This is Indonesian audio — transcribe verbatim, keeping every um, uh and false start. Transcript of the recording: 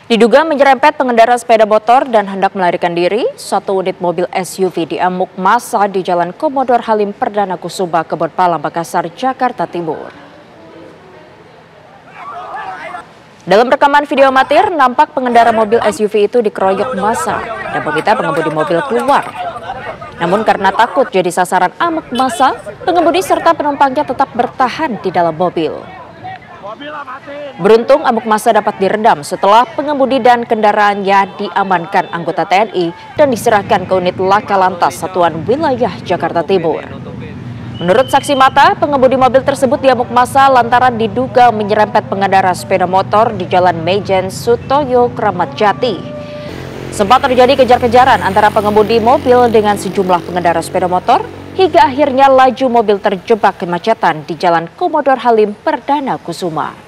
Diduga menyerempet pengendara sepeda motor dan hendak melarikan diri, satu unit mobil S U V diamuk massa di Jalan Komodor Halim Perdana Kusuma, Kebon Pala, Makassar, Jakarta Timur. Dalam rekaman video amatir, nampak pengendara mobil S U V itu dikeroyok massa dan meminta pengemudi mobil keluar. Namun karena takut jadi sasaran amuk massa, pengemudi serta penumpangnya tetap bertahan di dalam mobil. Beruntung amuk massa dapat diredam setelah pengemudi dan kendaraannya diamankan anggota T N I dan diserahkan ke unit Laka Lantas Satuan Wilayah Jakarta Timur. Menurut saksi mata, pengemudi mobil tersebut diamuk massa lantaran diduga menyerempet pengendara sepeda motor di Jalan Mejen Sutoyo, Kramat Jati. Sempat terjadi kejar-kejaran antara pengemudi mobil dengan sejumlah pengendara sepeda motor, hingga akhirnya laju mobil terjebak kemacetan di Jalan Komodor Halim Perdana Kusuma.